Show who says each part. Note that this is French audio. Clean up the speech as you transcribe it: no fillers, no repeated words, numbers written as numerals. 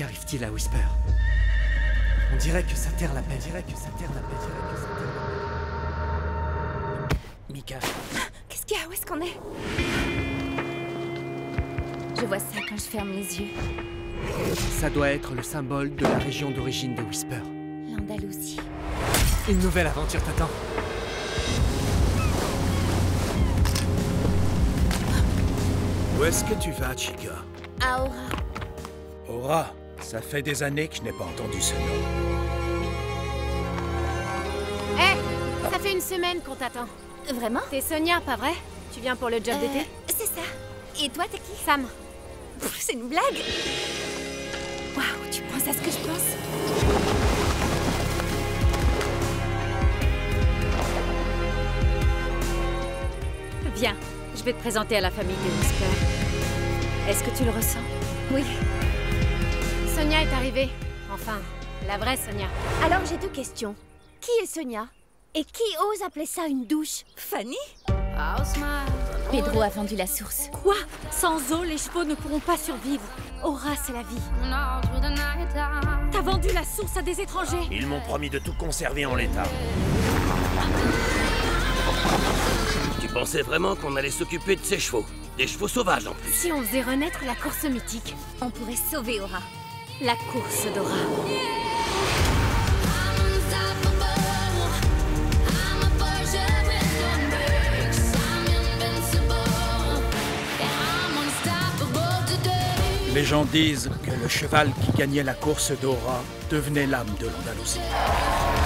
Speaker 1: qu'arrive-t-il à Whisper? On dirait que sa terre l'appelle. Micah.
Speaker 2: Qu'est-ce qu'il y a? Où est-ce qu'on est? Je vois ça quand je ferme les yeux.
Speaker 1: Ça doit être le symbole de la région d'origine de Whisper.
Speaker 2: L'Andalousie.
Speaker 1: Une nouvelle aventure t'attend.
Speaker 3: Où est-ce que tu vas, Chica?
Speaker 2: À Aura.
Speaker 3: Aura, ça fait des années que je n'ai pas entendu ce nom.
Speaker 4: Ça fait une semaine qu'on t'attend.
Speaker 2: Vraiment?
Speaker 4: T'es Sonia, pas vrai? Tu viens pour le job d'été?
Speaker 2: C'est ça. Et toi, t'es qui?
Speaker 4: Sam.
Speaker 2: Pff, c'est une blague. Waouh, tu penses à ce que je pense?
Speaker 4: Viens, je vais te présenter à la famille de Whisper. Est-ce que tu le ressens?
Speaker 2: Oui.
Speaker 4: Sonia est arrivée. Enfin, la vraie Sonia.
Speaker 2: Alors j'ai deux questions. Qui est Sonia? Et qui ose appeler ça une douche? Fanny? Pedro a vendu la source.
Speaker 4: Quoi? Sans eau, les chevaux ne pourront pas survivre. Aura, c'est la vie. T'as vendu la source à des étrangers?
Speaker 3: Ils m'ont promis de tout conserver en l'état.
Speaker 5: Tu pensais vraiment qu'on allait s'occuper de ces chevaux? Des chevaux sauvages en plus.
Speaker 4: Si on faisait renaître la course mythique,
Speaker 2: On pourrait sauver Aura.
Speaker 4: la course d'Aura.
Speaker 3: Les gens disent que le cheval qui gagnait la course d'Aura devenait l'âme de l'Andalousie.